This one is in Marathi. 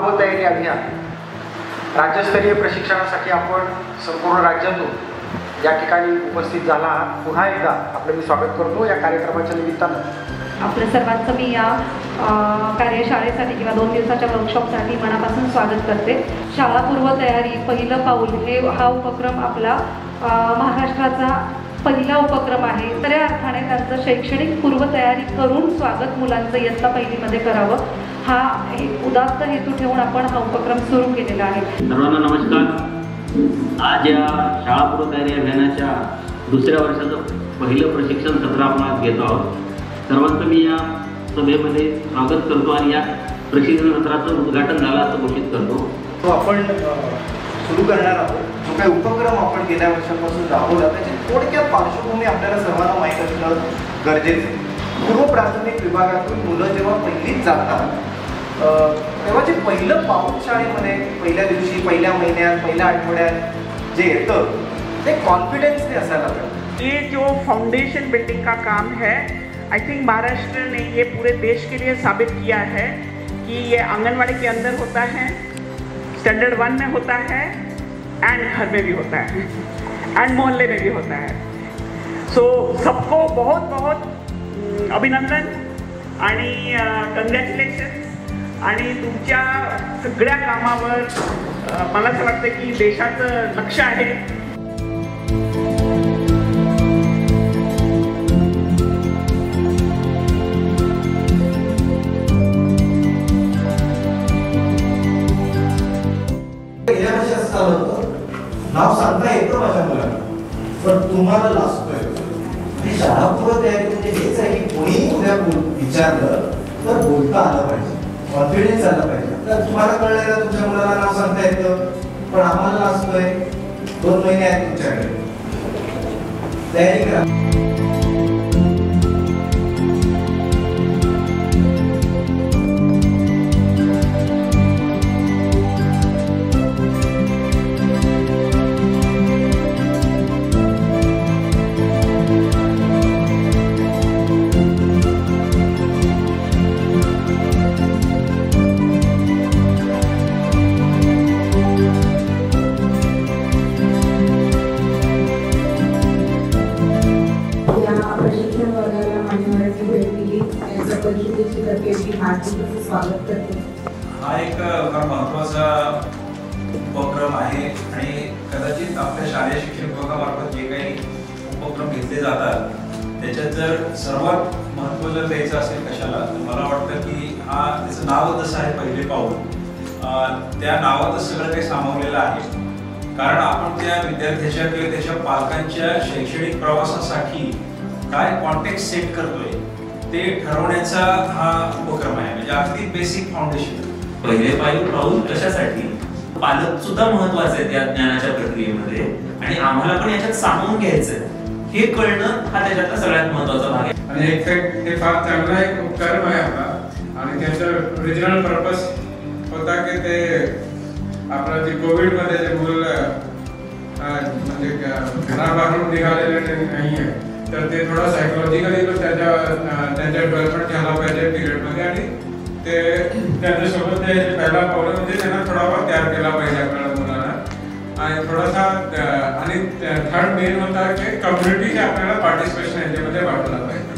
पूर्वतयारी अभियान राज्यस्तरीय प्रशिक्षणासाठी आपण संपूर्ण राज्यातून या ठिकाणी उपस्थित झाला आहात। पुन्हा एकदा आपलं मी स्वागत करतो या कार्यक्रमाच्या निमित्तानं। आपल्या सर्वांचं मी या कार्यशाळेसाठी किंवा 2 दिवसाच्या वर्कशॉपसाठी मनापासून स्वागत करते। शाळा पूर्वतयारी पहिलं पाऊल हा उपक्रम आपला महाराष्ट्राचा पहिला उपक्रम आहे। खऱ्या अर्थाने त्यांचं शैक्षणिक पूर्वतयारी करून स्वागत मुलांचं इयत्ता पहिलीमध्ये करावं हा एक उदात्त हेतू ठेवून आपण हा उपक्रम सुरू केलेला आहे। सर्वांना नमस्कार। आज या शाळा पूर्वतयारी अभियानाच्या दुसऱ्या वर्षाचं पहिलं प्रशिक्षण सत्र आपण आज घेतो आहोत। सर्वांचं मी या सभेमध्ये स्वागत करतो आणि या प्रशिक्षण सत्राचं उद्घाटन झालं असं घोषित करतो। तो आपण सुरू करणार आहोत। जो काही उपक्रम आपण गेल्या वर्षापासून राबवला त्याची थोडक्यात पार्श्वभूमी आपल्याला सर्वांना माहीत असणं गरजेचं आहे। पूर्व प्राथमिक विभागातून मुलं जेव्हा पहिलीत जातात तेव्हा जे पहिलं पाऊल शाळेमध्ये पहिल्या दिवशी, पहिल्या महिन्यात, पहिल्या आठवड्यात जे येतं ते कॉन्फिडेंसने असायला पाहिजे। ये जो फाउंडेशन बिल्डिंग का काम है, आई थिंक महाराष्ट्र ने ये पूरे देश के लिए साबित किया है कि ये आंगनवाड़ी के अंदर होता है, स्टैंडर्ड 1 में होता है एंड घर में भी होता है एंड मोहल्ले में भी होता है। सो सबको बहुत बहुत अभिनंदन आणि कंग्रॅच्युलेशन आणि तुमच्या सगळ्या कामावर मला असं वाटतं की देशाचं लक्ष आहे। नाव सांगता येतं माझ्या मुलांना, पण तुम्हाला लाजतोय। शाळा पूर्वतयारी म्हणजे हेच आहे की कोणी उद्या विचारलं तर बोलता आलं पाहिजे, कॉन्फिडन्स आला पाहिजे। तर तुम्हाला कळलं ना तुमच्या मुलाला नाव सांगता येतं, पण आम्हाला लाजतोय। 2 महिने आहेत तुमच्याकडे, तयारी करा। स्वागत करते। हा एक फार महत्त्वाचा उपक्रम आहे आणि कदाचित आपल्या शालेय शिक्षण विभागामार्फत जे काही उपक्रम घेतले जातात त्याच्यात जर सर्वात महत्त्व जर द्यायचं असेल कशाला तर मला वाटतं की त्याचं नाव जसं आहे पहिले पाऊल, त्या नावातच सगळं काही सामावलेलं आहे। कारण आपण त्या विद्यार्थ्याच्या किंवा त्याच्या पालकांच्या शैक्षणिक प्रवासासाठी काय कॉन्टेक्स्ट सेट करतोय ते ठरवण्याचा हा उपक्रम आहे। म्हणजे अगदी बेसिक फाउंडेशन। पहिले पाऊल कशासाठी? पालक सुद्धा महत्त्वाचे आहेत या ज्ञानाच्या प्रक्रियेमध्ये आणि आम्हाला पण याच्यात सामावून घ्यायचंय हे कळणं हा त्याच्यातला सगळ्यात महत्त्वाचा भाग आहे। आणि हे फार चांगला एक उपक्रम आहे आपला आणि त्याचा ओरिजिनल पर्पस होता की ते आपलं जे कोविडमध्ये जे मुलं म्हणजे घराबाहेरून निघालेले नाही आहे तर ते थोडा सायकोलॉजिकली पण त्यांच्या डेव्हलपमेंट झाला पाहिजे पिरियडमध्ये आणि ते त्यांच्यासोबत ते पहिला पाऊल म्हणजे त्यांना थोडाफार तयार केला पाहिजे आपल्याला मुलांना। आणि थोडासा आणि थर्ड मेन होता की कम्युनिटीचे आपल्याला पार्टिसिपेशन याच्यामध्ये वाटलं पाहिजे।